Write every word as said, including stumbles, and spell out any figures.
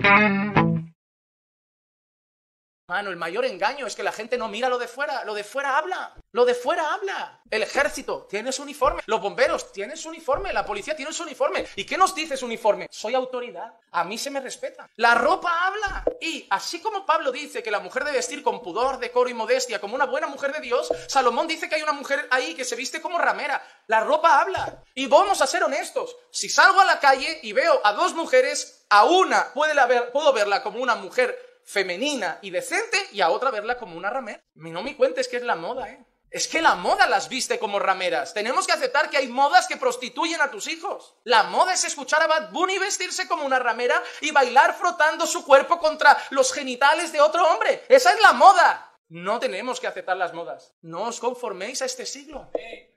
Mano, el mayor engaño es que la gente no mira lo de fuera. Lo de fuera habla. Lo de fuera habla. El ejército tiene su uniforme. Los bomberos tienen su uniforme. La policía tiene su uniforme. ¿Y qué nos dice su uniforme? Soy autoridad. A mí se me respeta. La ropa habla. Y así como Pablo dice que la mujer debe vestir con pudor, decoro y modestia como una buena mujer de Dios, Salomón dice que hay una mujer ahí que se viste como ramera. La ropa habla. Y vamos a ser honestos. Si salgo a la calle y veo a dos mujeres, a una puede haber, puedo verla como una mujer femenina y decente, y a otra verla como una ramera. No me cuentes que es la moda, ¿eh? Es que la moda las viste como rameras. Tenemos que aceptar que hay modas que prostituyen a tus hijos. La moda es escuchar a Bad Bunny vestirse como una ramera y bailar frotando su cuerpo contra los genitales de otro hombre. Esa es la moda. No tenemos que aceptar las modas. No os conforméis a este siglo.